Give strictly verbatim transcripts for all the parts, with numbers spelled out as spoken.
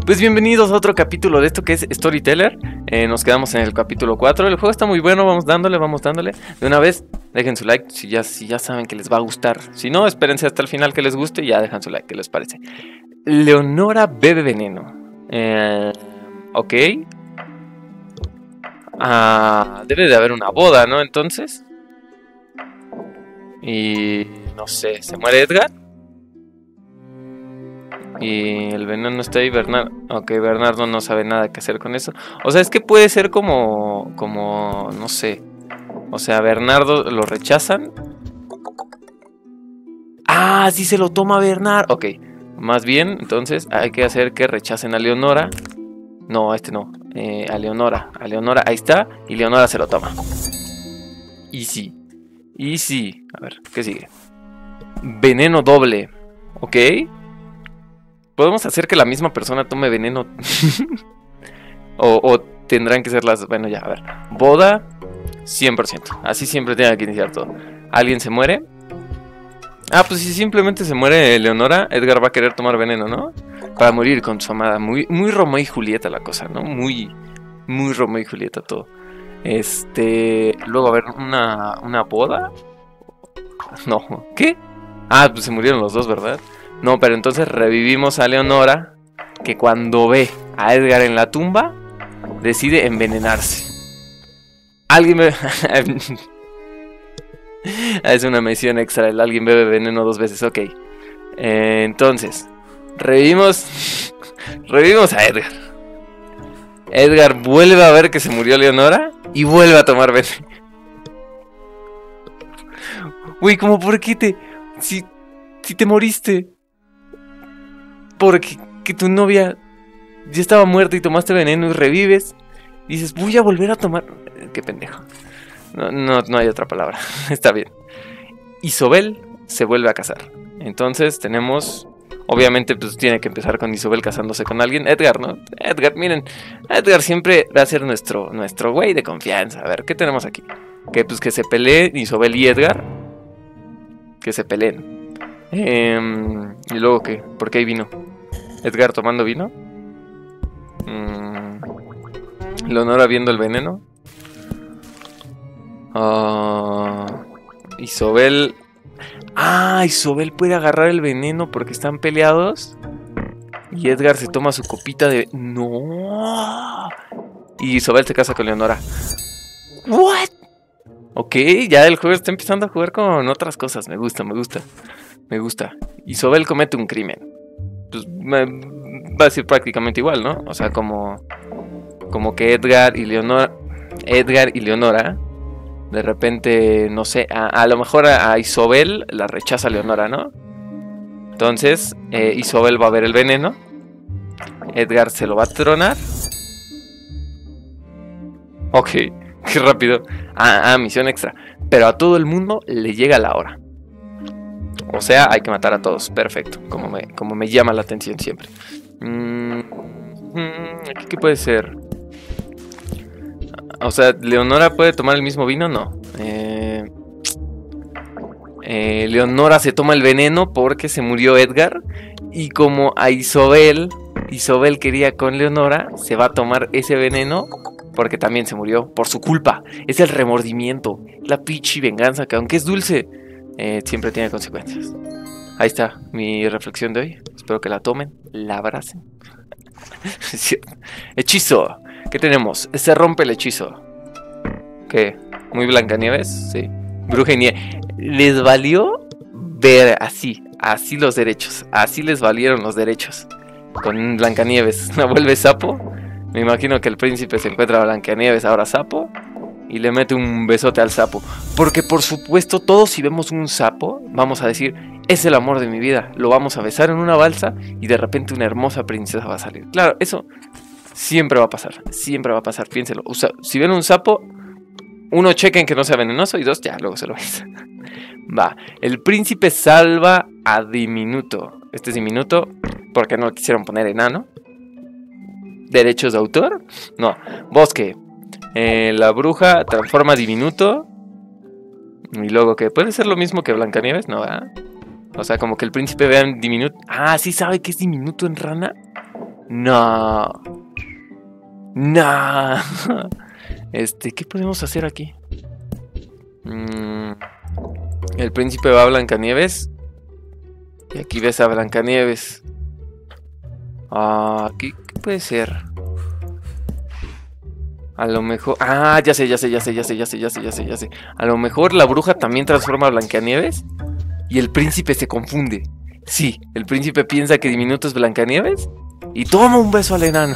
Pues bienvenidos a otro capítulo de esto que es Storyteller. eh, Nos quedamos en el capítulo cuatro. El juego está muy bueno, vamos dándole, vamos dándole. De una vez, dejen su like si ya, si ya saben que les va a gustar. Si no, espérense hasta el final que les guste y ya dejan su like, ¿qué les parece? Leonora bebe veneno. eh, Ok. Ah, debe de haber una boda, ¿no? Entonces. Y no sé, ¿se muere Edgar? Y el veneno está ahí, Bernardo. Ok, Bernardo no sabe nada que hacer con eso. O sea, es que puede ser como... Como... No sé. O sea, Bernardo lo rechazan. Ah, sí se lo toma Bernardo. Ok, más bien, entonces hay que hacer que rechacen a Leonora. No, este no. Eh, a Leonora. A Leonora, ahí está. Y Leonora se lo toma. Easy. Easy. A ver, ¿qué sigue? Veneno doble. Ok. ¿Podemos hacer que la misma persona tome veneno? o, o tendrán que ser las... Bueno, ya, a ver. Boda, cien por ciento. Así siempre tiene que iniciar todo. ¿Alguien se muere? Ah, pues si simplemente se muere Leonora, Edgar va a querer tomar veneno, ¿no? Para morir con su amada. Muy, muy Romeo y Julieta la cosa, ¿no? Muy, muy Romeo y Julieta todo. Este... Luego, a ver, una, una boda. No, ¿qué? Ah, pues se murieron los dos, ¿verdad? No, pero entonces revivimos a Leonora, que cuando ve a Edgar en la tumba, decide envenenarse. Alguien bebe... Es una misión extra, el alguien bebe veneno dos veces, ok. Eh, entonces, revivimos... Revivimos a Edgar. Edgar vuelve a ver que se murió Leonora y vuelve a tomar veneno. Uy, ¿cómo por qué te... Si, si te moriste... Porque que tu novia ya estaba muerta y tomaste veneno y revives. Y dices, voy a volver a tomar... Qué pendejo. No, no, no hay otra palabra. Está bien. Isobel se vuelve a casar. Entonces tenemos... Obviamente pues tiene que empezar con Isobel casándose con alguien. Edgar, ¿no? Edgar, miren. Edgar siempre va a ser nuestro nuestro güey de confianza. A ver, ¿qué tenemos aquí? Que pues que se peleen Isobel y Edgar. Que se peleen. Eh, y luego ¿qué? ¿Por qué hay vino? Edgar tomando vino. Mm, Leonora viendo el veneno. Uh, Isobel. Ah, Isobel puede agarrar el veneno porque están peleados. Y Edgar se toma su copita de... No. Y Isobel se casa con Leonora. What? Ok, ya el juego está empezando a jugar con otras cosas. Me gusta, me gusta. Me gusta. Isobel comete un crimen. Pues me, va a decir prácticamente igual, ¿no? O sea, como... Como que Edgar y Leonora... Edgar y Leonora... De repente, no sé... A, a lo mejor a, a Isobel la rechaza Leonora, ¿no? Entonces, eh, Isobel va a ver el veneno. Edgar se lo va a tronar. Ok, qué rápido. Ah, ah, misión extra. Pero a todo el mundo le llega la hora. O sea, hay que matar a todos. Perfecto. Como me, como me llama la atención siempre. Mm, mm, ¿Qué puede ser? O sea, ¿Leonora puede tomar el mismo vino? No. Eh, eh, Leonora se toma el veneno porque se murió Edgar. Y como a Isobel, Isobel quería con Leonora, se va a tomar ese veneno porque también se murió. Por su culpa. Es el remordimiento. La pichi venganza que aunque es dulce... Eh, siempre tiene consecuencias. Ahí está mi reflexión de hoy. Espero que la tomen, la abracen. Hechizo. ¿Qué tenemos? Se rompe el hechizo. ¿Qué? ¿Muy Blancanieves? Sí. Bruja y nieve. Les valió ver así. Así los derechos. Así les valieron los derechos. Con Blancanieves. ¿La vuelve sapo? Me imagino que el príncipe se encuentra a Blancanieves ahora sapo. Y le mete un besote al sapo. Porque por supuesto todos si vemos un sapo vamos a decir, es el amor de mi vida. Lo vamos a besar en una balsa y de repente una hermosa princesa va a salir. Claro, eso siempre va a pasar. Siempre va a pasar, piénselo. O sea, si ven un sapo, uno, chequen que no sea venenoso. Y dos, ya, luego se lo besan. Va, el príncipe salva a Diminuto. Este es Diminuto porque no lo quisieron poner enano. ¿Derechos de autor? No, Bosque. Eh, la bruja transforma a Diminuto. Y luego que puede ser lo mismo que Blancanieves, ¿no? ¿Verdad? O sea, como que el príncipe vea en Diminuto. Ah, sí sabe que es Diminuto en rana. No. No. Este, ¿qué podemos hacer aquí? Mm, el príncipe va a Blancanieves. Y aquí ves a Blancanieves. Ah, ¿qué, ¿qué puede ser? A lo mejor... Ah, ya sé, ya sé, ya sé, ya sé, ya sé, ya sé, ya sé, ya sé. A lo mejor la bruja también transforma a Blancanieves y el príncipe se confunde. Sí, el príncipe piensa que Diminuto es Blancanieves y toma un beso al enano.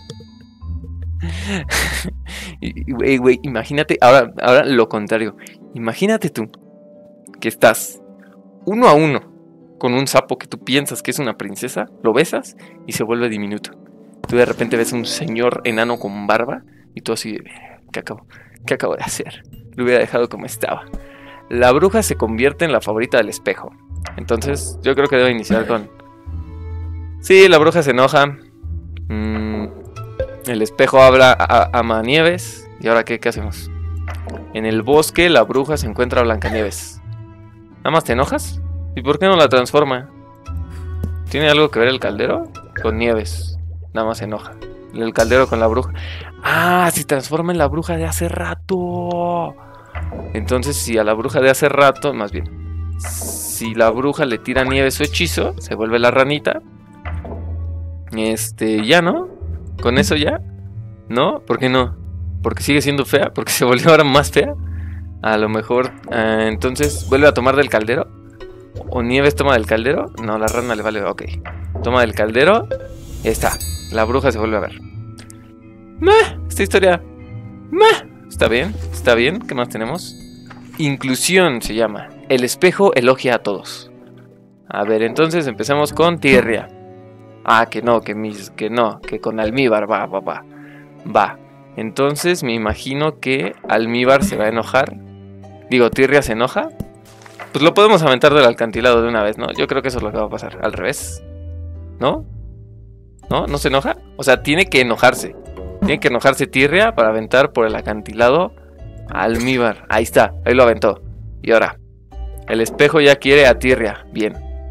Y, güey, güey, imagínate, ahora, ahora lo contrario. Imagínate tú que estás uno a uno con un sapo que tú piensas que es una princesa, lo besas y se vuelve Diminuto. Tú de repente ves un señor enano con barba y tú así, ¿qué acabo, qué acabo de hacer? Lo hubiera dejado como estaba. La bruja se convierte en la favorita del espejo. Entonces yo creo que debo iniciar con... Sí, la bruja se enoja. Mm, el espejo habla a, a Manieves. ¿Y ahora qué, qué hacemos? En el bosque la bruja se encuentra a Blancanieves. ¿Nada más te enojas? ¿Y por qué no la transforma? ¿Tiene algo que ver el caldero? Con Nieves. Nada más se enoja. El caldero con la bruja. ¡Ah! Se transforma en la bruja de hace rato. Entonces, si a la bruja de hace rato, más bien, si la bruja le tira a Nieves su hechizo, se vuelve la ranita. Este, ya, ¿no? ¿Con eso ya? ¿No? ¿Por qué no? ¿Porque sigue siendo fea? ¿Porque se volvió ahora más fea? A lo mejor, eh, entonces, ¿vuelve a tomar del caldero? ¿O Nieves toma del caldero? No, la rana le vale, ok. Toma del caldero. Ya está. La bruja se vuelve a ver. ¡Meh! Esta historia. ¡Meh! Está bien, está bien. ¿Qué más tenemos? Inclusión se llama. El espejo elogia a todos. A ver, entonces empecemos con Tirria. Ah, que no, que mis, que no, que con Almíbar va, va, va. Va. Entonces me imagino que Almíbar se va a enojar. Digo, Tirria se enoja. Pues lo podemos aventar del acantilado de una vez, ¿no? Yo creo que eso es lo que va a pasar. Al revés. ¿No? ¿No? ¿No se enoja? O sea, tiene que enojarse. Tiene que enojarse Tirria para aventar por el acantilado a Almíbar. Ahí está, ahí lo aventó. Y ahora, el espejo ya quiere a Tirria. Bien.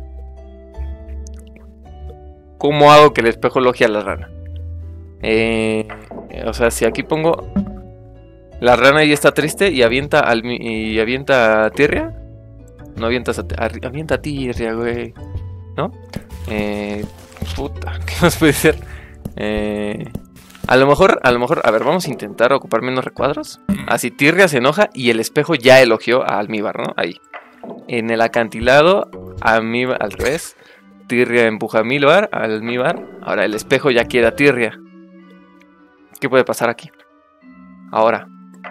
¿Cómo hago que el espejo elogie a la rana? Eh, o sea, si aquí pongo... La rana ya está triste y avienta, al, y avienta a Tirria. No avientas a, a, avienta a Tirria, güey. ¿No? Eh, puta, ¿qué más puede ser? Eh... A lo mejor, a lo mejor, a ver, vamos a intentar ocupar menos recuadros. Así Tirria se enoja y el espejo ya elogió a Almíbar, ¿no? Ahí. En el acantilado, Almíbar, al revés. Tirria empuja a Almíbar, a Almíbar. Ahora el espejo ya quiere a Tirria. ¿Qué puede pasar aquí? Ahora.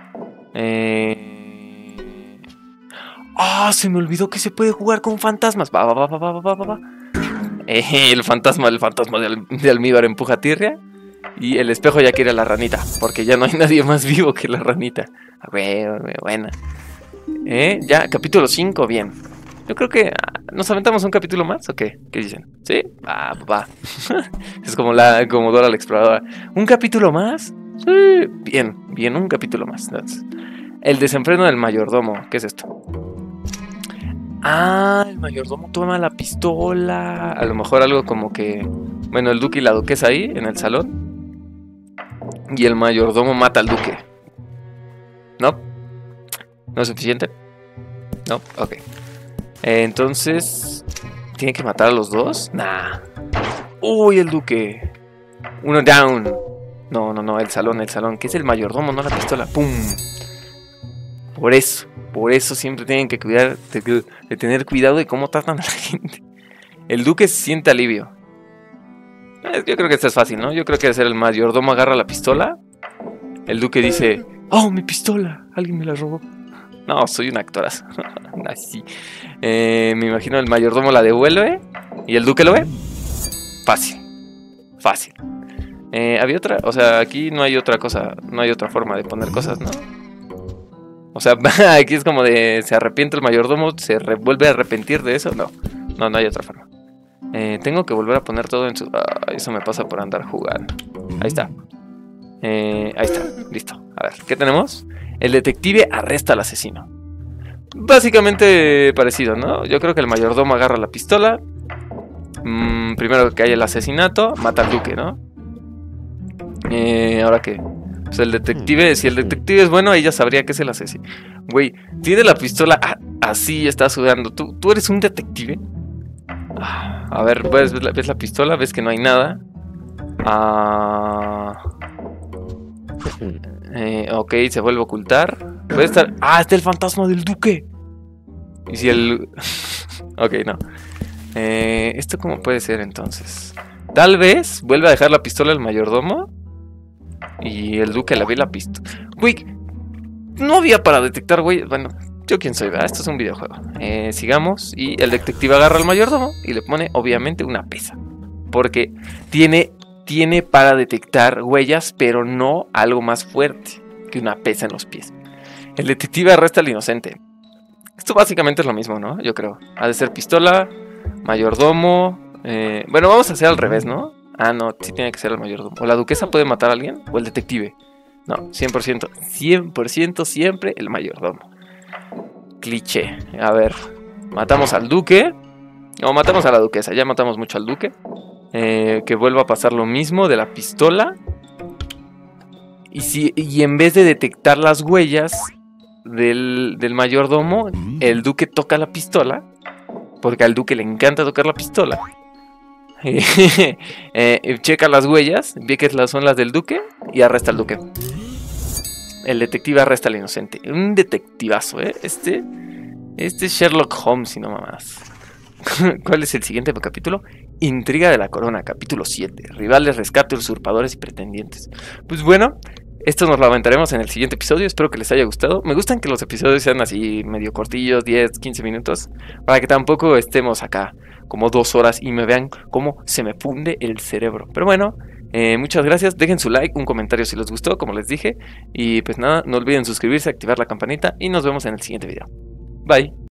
Eh... ¡Ah! Oh, se me olvidó que se puede jugar con fantasmas. Va, va, va, va, va, va, va. Eh, el fantasma, el fantasma de, Al de Almíbar empuja a Tirria. Y el espejo ya quiere a la ranita, porque ya no hay nadie más vivo que la ranita. A ver, buena. ¿Eh? Ya, capítulo cinco, bien. Yo creo que... ¿Nos aventamos un capítulo más o qué? ¿Qué dicen? ¿Sí? Va, va. Es como la como Dora la Exploradora. ¿Un capítulo más? Sí. Bien, bien, un capítulo más. Entonces, el desenfreno del mayordomo. ¿Qué es esto? Ah, el mayordomo toma la pistola. A lo mejor algo como que... Bueno, el duque y la duquesa ahí, en el salón. Y el mayordomo mata al duque. ¿No? ¿No es suficiente? No, ok. Eh, entonces... ¿Tiene que matar a los dos? Nah. Uy, el duque. Uno down. No, no, no, el salón, el salón. Que es el mayordomo, no la pistola. ¡Pum! Por eso, por eso siempre tienen que cuidar de, de tener cuidado de cómo tratan a la gente. El duque siente alivio. Yo creo que esto es fácil, ¿no? Yo creo que debe ser el mayordomo agarra la pistola. El duque dice, ¡oh, mi pistola! Alguien me la robó. No, soy un actorazo. Así. Eh, me imagino el mayordomo la devuelve. ¿Y el duque lo ve? Fácil. Fácil. Eh, había otra... O sea, aquí no hay otra cosa. No hay otra forma de poner cosas, ¿no? O sea, aquí es como de... Se arrepiente el mayordomo. ¿Se vuelve a arrepentir de eso? No. No, no hay otra forma. Eh, tengo que volver a poner todo en su... Ah, eso me pasa por andar jugando. Ahí está. Eh, ahí está. Listo. A ver, ¿qué tenemos? El detective arresta al asesino. Básicamente parecido, ¿no? Yo creo que el mayordomo agarra la pistola. Mm, primero que haya el asesinato, mata al duque, ¿no? Eh, ¿Ahora qué? Pues el detective, si el detective es bueno, ella sabría que es el asesino. Güey, tiene la pistola ah, así, está sudando. ¿Tú, ¿Tú eres un detective? Ah, a ver, ¿ves, ves, la, ¿ves la pistola? ¿Ves que no hay nada? Ah... Eh, ok, se vuelve a ocultar. Puede estar... ¡Ah, está el fantasma del duque! Y si el... ok, no. Eh, ¿Esto cómo puede ser entonces? Tal vez vuelve a dejar la pistola al mayordomo y el duque le ve la pistola. Güey, no había para detectar, güey. Bueno, yo quién soy, ¿verdad? Esto es un videojuego. Eh, sigamos. Y el detective agarra al mayordomo y le pone, obviamente, una pesa. Porque tiene, tiene para detectar huellas, pero no algo más fuerte que una pesa en los pies. El detective arresta al inocente. Esto básicamente es lo mismo, ¿no? Yo creo. Ha de ser pistola, mayordomo. Eh, bueno, vamos a hacer al revés, ¿no? Ah, no, sí tiene que ser el mayordomo. ¿O la duquesa puede matar a alguien? ¿O el detective? No, cien por ciento. cien por ciento siempre el mayordomo. Cliché. A ver. Matamos al duque. O matamos a la duquesa. Ya matamos mucho al duque. Eh, que vuelva a pasar lo mismo de la pistola. Y, si, y en vez de detectar las huellas del, del mayordomo, el duque toca la pistola. Porque al duque le encanta tocar la pistola. eh, checa las huellas, ve que son las del duque y arresta al duque. El detective arresta al inocente. Un detectivazo, ¿eh? Este, este es Sherlock Holmes y no mamás. ¿Cuál es el siguiente capítulo? Intriga de la corona, capítulo siete. Rivales, rescate, usurpadores y pretendientes. Pues bueno, esto nos lo aventaremos en el siguiente episodio. Espero que les haya gustado. Me gustan que los episodios sean así medio cortillos, diez, quince minutos, para que tampoco estemos acá como dos horas y me vean cómo se me funde el cerebro. Pero bueno, eh, muchas gracias. Dejen su like, un comentario si les gustó, como les dije. Y pues nada, no olviden suscribirse, activar la campanita y nos vemos en el siguiente video. Bye.